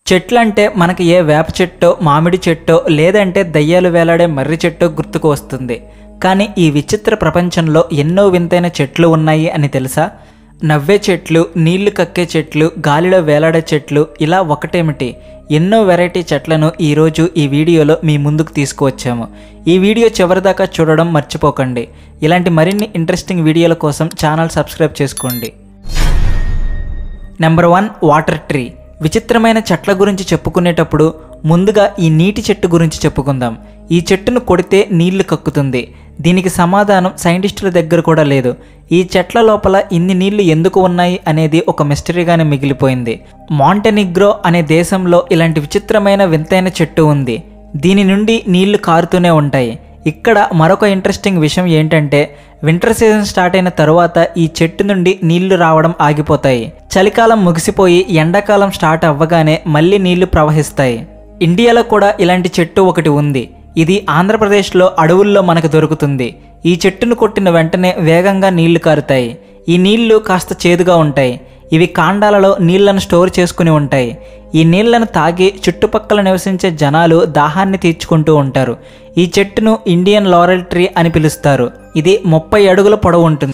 చెట్లంటే మనకి ఏ వేప చెట్టో మామిడి చెట్టో లేదంటే దయ్యాలు వేలాడే మర్రి చెట్టో గుర్తుకు వస్తుంది. కానీ ఈ విచిత్ర ప్రపంచంలో ఎన్నో వింతైన చెట్లు ఉన్నాయి అని తెలుసా? నవ్వే చెట్లు, నీళ్లు కక్కే చెట్లు, గాలిలో వేలాడే చెట్లు, ఇలా ఒకటేమిటి ఎన్నో వెరైటీ చెట్లను ఈరోజు ఈ వీడియోలో మీ ముందుకు తీసుకువచ్చాము. ఈ వీడియో చివరిదాకా చూడడం మర్చిపోకండి. ఇలాంటి మరిన్ని ఇంట్రెస్టింగ్ వీడియోల కోసం ఛానల్ సబ్స్క్రైబ్ చేసుకోండి. Number 1 water tree. విచిత్రమైన చెట్ల గురించి చెప్పుకునేటప్పుడు ముందుగా ఈ నీటి చెట్టు గురించి చెప్పుకుందాం. ఈ చెట్టును కొడితే నీళ్లు కక్కుతుంది. దీనికి సమాధానం సైంటిస్టుల దగ్గర కూడా లేదు. ఈ చెట్ల లోపల ఇన్ని నీళ్లు ఎందుకు ఉన్నాయి అనేది ఒక మిస్టరీగానే మిగిలిపోయింది. మాంటెనిగ్రో అనే దేశంలో ఇలాంటి విచిత్రమైన వింతైన చెట్టు ఉంది. దీని నుండి నీళ్లు కారుతూనే ఉంటాయి. ఇక్కడ మరొక ఇంట్రెస్టింగ్ విషయం ఏంటంటే వింటర్ సీజన్ స్టార్ట్ అయిన తరువాత ఈ చెట్టు నుండి నీళ్లు రావడం ఆగిపోతాయి. చలికాలం ముగిసిపోయి ఎండాకాలం స్టార్ట్ అవ్వగానే మళ్ళీ నీళ్లు ప్రవహిస్తాయి. ఇండియాలో కూడా ఇలాంటి చెట్టు ఒకటి ఉంది. ఇది ఆంధ్రప్రదేశ్లో అడవుల్లో మనకు దొరుకుతుంది. ఈ చెట్టును కొట్టిన వెంటనే వేగంగా నీళ్లు కారుతాయి. ఈ నీళ్లు కాస్త చేదుగా ఉంటాయి. ఇవి కాండాలలో నీళ్లను స్టోర్ చేసుకుని ఉంటాయి. ఈ నీళ్లను తాగి చుట్టుపక్కల నివసించే జనాలు దాహాన్ని తీర్చుకుంటూ ఉంటారు. ఈ చెట్టును ఇండియన్ లారెల్ ట్రీ అని పిలుస్తారు. ఇది 30 అడుగుల పొడవు ఉంటుంది.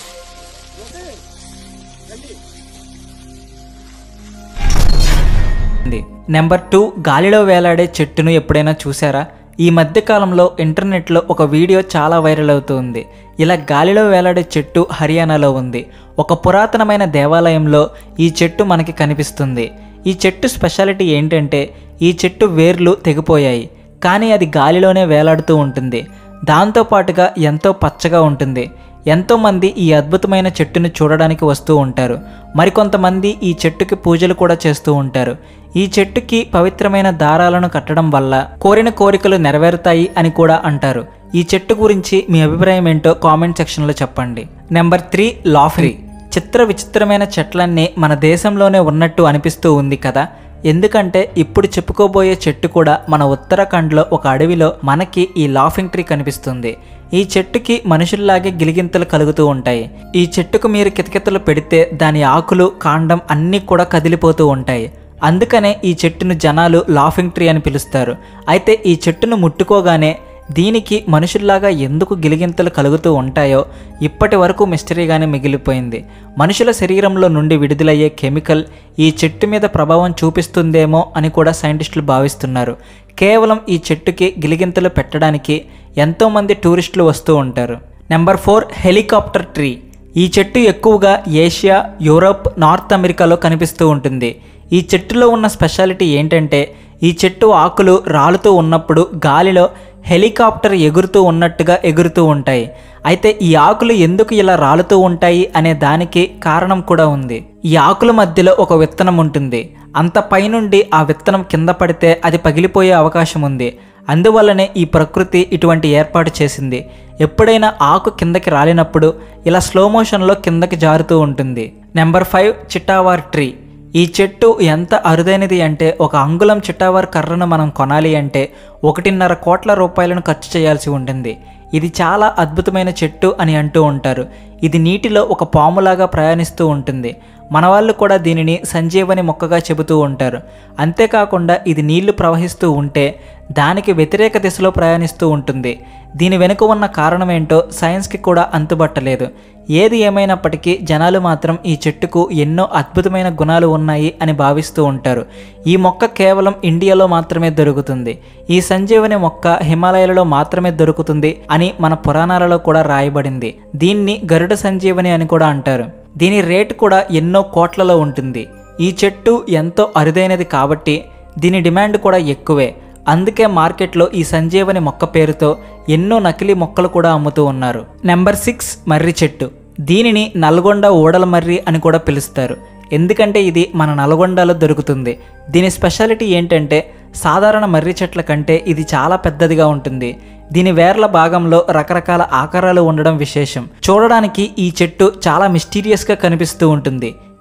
నెంబర్ 2 గాలిలో వేలాడే చెట్టును ఎప్పుడైనా చూసారా? ఈ మధ్యకాలంలో ఇంటర్నెట్లో ఒక వీడియో చాలా వైరల్ అవుతుంది. ఇలా గాలిలో వేలాడే చెట్టు హర్యానాలో ఉంది. ఒక పురాతనమైన దేవాలయంలో ఈ చెట్టు మనకి కనిపిస్తుంది. ఈ చెట్టు స్పెషాలిటీ ఏంటంటే ఈ చెట్టు వేర్లు తెగిపోయాయి, కానీ అది గాలిలోనే వేలాడుతూ ఉంటుంది. దాంతోపాటుగా ఎంతో పచ్చగా ఉంటుంది. ఎంతోమంది ఈ అద్భుతమైన చెట్టును చూడడానికి వస్తూ ఉంటారు. మరికొంతమంది ఈ చెట్టుకి పూజలు కూడా చేస్తూ ఉంటారు. ఈ చెట్టుకి పవిత్రమైన దారాలను కట్టడం వల్ల కోరిన కోరికలు నెరవేరుతాయి అని కూడా అంటారు. ఈ చెట్టు గురించి మీ అభిప్రాయం ఏంటో కామెంట్ సెక్షన్లో చెప్పండి. నెంబర్ 3 లాఫ్రీ. విచిత్రమైన చెట్లన్నీ మన దేశంలోనే ఉన్నట్టు అనిపిస్తూ ఉంది కదా. ఎందుకంటే ఇప్పుడు చెప్పుకోబోయే చెట్టు కూడా మన ఉత్తరాఖండ్లో ఒక అడవిలో మనకి ఈ లాఫింగ్ ట్రీ కనిపిస్తుంది. ఈ చెట్టుకి మనుషుల్లాగే గిలిగింతలు కలుగుతూ ఉంటాయి. ఈ చెట్టుకు మీరు కితకితలు పెడితే దాని ఆకులు, కాండం అన్నీ కూడా కదిలిపోతూ ఉంటాయి. అందుకనే ఈ చెట్టును జనాలు లాఫింగ్ ట్రీ అని పిలుస్తారు. అయితే ఈ చెట్టును ముట్టుకోగానే దీనికి మనుషుల్లాగా ఎందుకు గిలిగింతలు కలుగుతూ ఉంటాయో ఇప్పటి వరకు మిస్టరీగానే మిగిలిపోయింది. మనుషుల శరీరంలో నుండి విడుదలయ్యే కెమికల్ ఈ చెట్టు మీద ప్రభావం చూపిస్తుందేమో అని కూడా సైంటిస్టులు భావిస్తున్నారు. కేవలం ఈ చెట్టుకి గిలిగింతలు పెట్టడానికి ఎంతోమంది టూరిస్టులు వస్తూ ఉంటారు. Number 4 helicopter tree. ఈ చెట్టు ఎక్కువగా ఏషియా, యూరోప్, నార్త్ అమెరికాలో కనిపిస్తూ ఉంటుంది. ఈ చెట్టులో ఉన్న స్పెషాలిటీ ఏంటంటే ఈ చెట్టు ఆకులు రాలుతూ ఉన్నప్పుడు గాలిలో హెలికాప్టర్ ఎగురుతూ ఉన్నట్టుగా ఎగురుతూ ఉంటాయి. అయితే ఈ ఆకులు ఎందుకు ఇలా రాలుతూ ఉంటాయి అనే దానికి కారణం కూడా ఉంది. ఈ ఆకుల మధ్యలో ఒక విత్తనం ఉంటుంది. అంత పైనుండి ఆ విత్తనం కింద పడితే అది పగిలిపోయే అవకాశం ఉంది. అందువల్లనే ఈ ప్రకృతి ఇటువంటి ఏర్పాటు చేసింది. ఎప్పుడైనా ఆకు కిందకి రాలినప్పుడు ఇలా స్లో మోషన్లో కిందకి జారుతూ ఉంటుంది. నెంబర్ 5 చిటావార్ ట్రీ. ఈ చెట్టు ఎంత అరుదైనది అంటే 1 అంగుళం చిటావార్ కర్రను మనం కొనాలి అంటే 1.5 కోట్ల రూపాయలను ఖర్చు చేయాల్సి ఉంటుంది. ఇది చాలా అద్భుతమైన చెట్టు అని అంటూ ఉంటారు. ఇది నీటిలో ఒక పాములాగా ప్రయాణిస్తూ ఉంటుంది. మన వాళ్ళు కూడా దీనిని సంజీవని మొక్కగా చెబుతూ ఉంటారు. అంతేకాకుండా ఇది నీళ్లు ప్రవహిస్తూ ఉంటే దానికి వ్యతిరేక దిశలో ప్రయాణిస్తూ ఉంటుంది. దీని వెనుక ఉన్న కారణం ఏంటో సైన్స్కి కూడా అంతుబట్టలేదు. ఏది ఏమైనప్పటికీ జనాలు మాత్రం ఈ చెట్టుకు ఎన్నో అద్భుతమైన గుణాలు ఉన్నాయి అని భావిస్తూ ఉంటారు. ఈ మొక్క కేవలం ఇండియాలో మాత్రమే దొరుకుతుంది. ఈ సంజీవని మొక్క హిమాలయాలలో మాత్రమే దొరుకుతుంది అని మన పురాణాలలో కూడా రాయబడింది. దీన్ని గరుడ సంజీవని అని కూడా అంటారు. దీని రేటు కూడా ఎన్నో కోట్లలో ఉంటుంది. ఈ చెట్టు ఎంతో అరుదైనది కాబట్టి దీని డిమాండ్ కూడా ఎక్కువే. అందుకే మార్కెట్లో ఈ సంజీవని మొక్క పేరుతో ఎన్నో నకిలీ మొక్కలు కూడా అమ్ముతూ ఉన్నారు. నెంబర్ 6 మర్రి చెట్టు. దీనిని నల్గొండ ఊడల మర్రి అని కూడా పిలుస్తారు. ఎందుకంటే ఇది మన నల్గొండలో దొరుకుతుంది. దీని స్పెషాలిటీ ఏంటంటే సాధారణ మర్రి చెట్ల కంటే ఇది చాలా పెద్దదిగా ఉంటుంది. దీని వేర్ల భాగంలో రకరకాల ఆకారాలు ఉండడం విశేషం. చూడడానికి ఈ చెట్టు చాలా మిస్టీరియస్గా కనిపిస్తూ ఉంటుంది.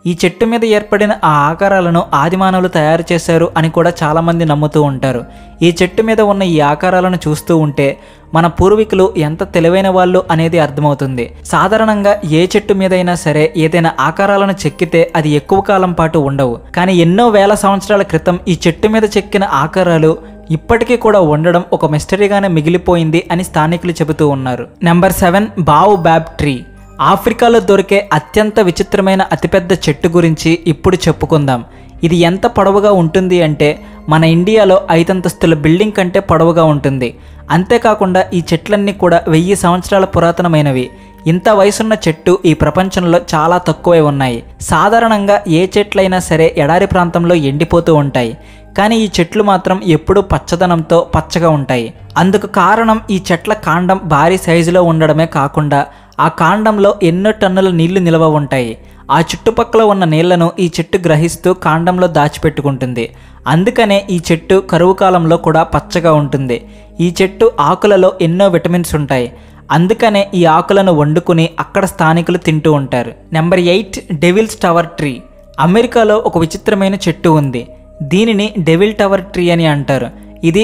ఈ చెట్టు మీద ఏర్పడిన ఆ ఆకారాలను ఆదిమానవులు తయారు చేశారు అని కూడా చాలామంది నమ్ముతూ ఉంటారు. ఈ చెట్టు మీద ఉన్న ఈ ఆకారాలను చూస్తూ ఉంటే మన పూర్వీకులు ఎంత తెలివైన వాళ్ళు అనేది అర్థమవుతుంది. సాధారణంగా ఏ చెట్టు మీదైనా సరే ఏదైనా ఆకారాలను చెక్కితే అది ఎక్కువ కాలం పాటు ఉండవు. కానీ ఎన్నో వేల సంవత్సరాల క్రితం ఈ చెట్టు మీద చెక్కిన ఆకారాలు ఇప్పటికీ కూడా ఉండడం ఒక మిస్టరీగానే మిగిలిపోయింది అని స్థానికులు చెబుతూ ఉన్నారు. Number 7 baobab tree. ఆఫ్రికాలో దొరికే అత్యంత విచిత్రమైన అతిపెద్ద చెట్టు గురించి ఇప్పుడు చెప్పుకుందాం. ఇది ఎంత పొడవుగా ఉంటుంది అంటే మన ఇండియాలో 5 అంతస్తుల బిల్డింగ్ కంటే పొడవుగా ఉంటుంది. అంతేకాకుండా ఈ చెట్లన్నీ కూడా 1000 సంవత్సరాల పురాతనమైనవి. ఇంత వయసున్న చెట్టు ఈ ప్రపంచంలో చాలా తక్కువే ఉన్నాయి. సాధారణంగా ఏ చెట్లైనా సరే ఎడారి ప్రాంతంలో ఎండిపోతూ ఉంటాయి. కానీ ఈ చెట్లు మాత్రం ఎప్పుడూ పచ్చదనంతో పచ్చగా ఉంటాయి. అందుకు కారణం ఈ చెట్ల కాండం భారీ సైజులో ఉండడమే కాకుండా ఆ కాండంలో ఎన్నో టన్నుల నీళ్లు నిల్వ ఉంటాయి. ఆ చుట్టుపక్కల ఉన్న నీళ్లను ఈ చెట్టు గ్రహిస్తూ కాండంలో దాచిపెట్టుకుంటుంది. అందుకనే ఈ చెట్టు కరువు కాలంలో కూడా పచ్చగా ఉంటుంది. ఈ చెట్టు ఆకులలో ఎన్నో విటమిన్స్ ఉంటాయి. అందుకనే ఈ ఆకులను వండుకుని అక్కడ స్థానికులు తింటూ ఉంటారు. Number 8 devil's tower tree. అమెరికాలో ఒక విచిత్రమైన చెట్టు ఉంది. దీనిని డెవిల్ టవర్ ట్రీ అని అంటారు. ఇది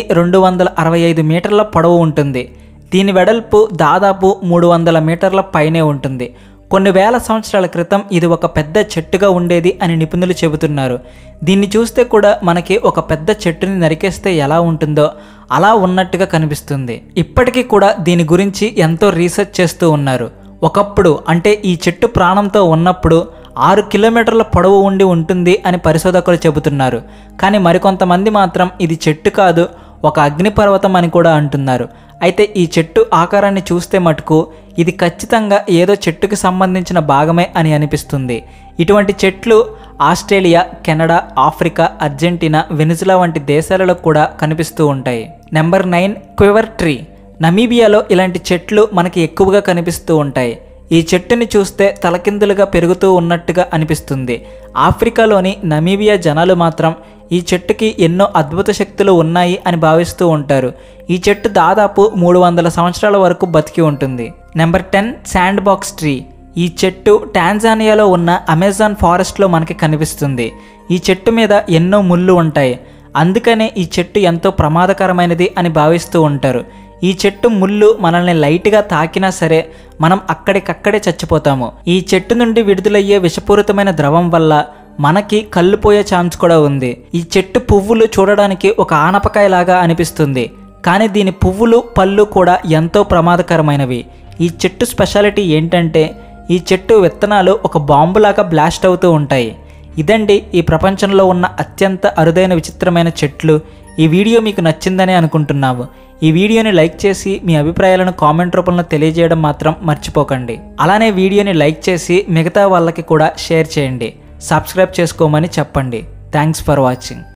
265 మీటర్ల పొడవు ఉంటుంది. దీని వెడల్పు దాదాపు 300 మీటర్ల పైనే ఉంటుంది. కొన్ని వేల సంవత్సరాల క్రితం ఇది ఒక పెద్ద చెట్టుగా ఉండేది అని నిపుణులు చెబుతున్నారు. దీన్ని చూస్తే కూడా మనకి ఒక పెద్ద చెట్టుని నరికేస్తే ఎలా ఉంటుందో అలా ఉన్నట్టుగా కనిపిస్తుంది. ఇప్పటికీ కూడా దీని గురించి ఎంతో రీసెర్చ్ చేస్తూ ఉన్నారు. ఒకప్పుడు అంటే ఈ చెట్టు ప్రాణంతో ఉన్నప్పుడు 6 కిలోమీటర్ల పొడవు ఉండి ఉంటుంది అని పరిశోధకులు చెబుతున్నారు. కానీ మరికొంతమంది మాత్రం ఇది చెట్టు కాదు, ఒక అగ్నిపర్వతం అని కూడా అంటున్నారు. అయితే ఈ చెట్టు ఆకారాన్ని చూస్తే మటుకు ఇది ఖచ్చితంగా ఏదో చెట్టుకి సంబంధించిన భాగమే అని అనిపిస్తుంది. ఇటువంటి చెట్లు Australia, Canada, Africa, Argentina, Venezuela వంటి దేశాలలో కూడా కనిపిస్తూ ఉంటాయి. Number 9 quiver tree. నమీబియాలో ఇలాంటి చెట్లు మనకి ఎక్కువగా కనిపిస్తూ ఉంటాయి. ఈ చెట్టుని చూస్తే తలకిందులుగా పెరుగుతూ ఉన్నట్టుగా అనిపిస్తుంది. ఆఫ్రికాలోని నమీబియా జనాలు మాత్రం ఈ చెట్టుకి ఎన్నో అద్భుత శక్తులు ఉన్నాయి అని భావిస్తూ ఉంటారు. ఈ చెట్టు దాదాపు 300 సంవత్సరాల వరకు బతికి ఉంటుంది. Number 10 sand box tree. ఈ చెట్టు టాంజానియాలో ఉన్న అమెజాన్ ఫారెస్ట్లో మనకి కనిపిస్తుంది. ఈ చెట్టు మీద ఎన్నో ముళ్ళు ఉంటాయి. అందుకనే ఈ చెట్టు ఎంతో ప్రమాదకరమైనది అని భావిస్తూ ఉంటారు. ఈ చెట్టు ముళ్ళు మనల్ని లైట్గా తాకినా సరే మనం అక్కడికక్కడే చచ్చిపోతాము. ఈ చెట్టు నుండి విడుదలయ్యే విషపూరితమైన ద్రవం వల్ల మనకి కళ్ళు పోయే ఛాన్స్ కూడా ఉంది. ఈ చెట్టు పువ్వులు చూడడానికి ఒక ఆనపకాయలాగా అనిపిస్తుంది. కానీ దీని పువ్వులు, పళ్ళు కూడా ఎంతో ప్రమాదకరమైనవి. ఈ చెట్టు స్పెషాలిటీ ఏంటంటే ఈ చెట్టు విత్తనాలు ఒక బాంబులాగా బ్లాస్ట్ అవుతూ ఉంటాయి. ఇదండి ఈ ప్రపంచంలో ఉన్న అత్యంత అరుదైన విచిత్రమైన చెట్లు. ఈ వీడియో మీకు నచ్చిందని అనుకుంటున్నాము. ఈ వీడియోని లైక్ చేసి మీ అభిప్రాయాలను కామెంట్ రూపంలో తెలియజేయడం మాత్రం మర్చిపోకండి. అలానే వీడియోని లైక్ చేసి మిగతా వాళ్ళకి కూడా షేర్ చేయండి. సబ్స్క్రైబ్ చేసుకోమని చెప్పండి. Thanks for watching.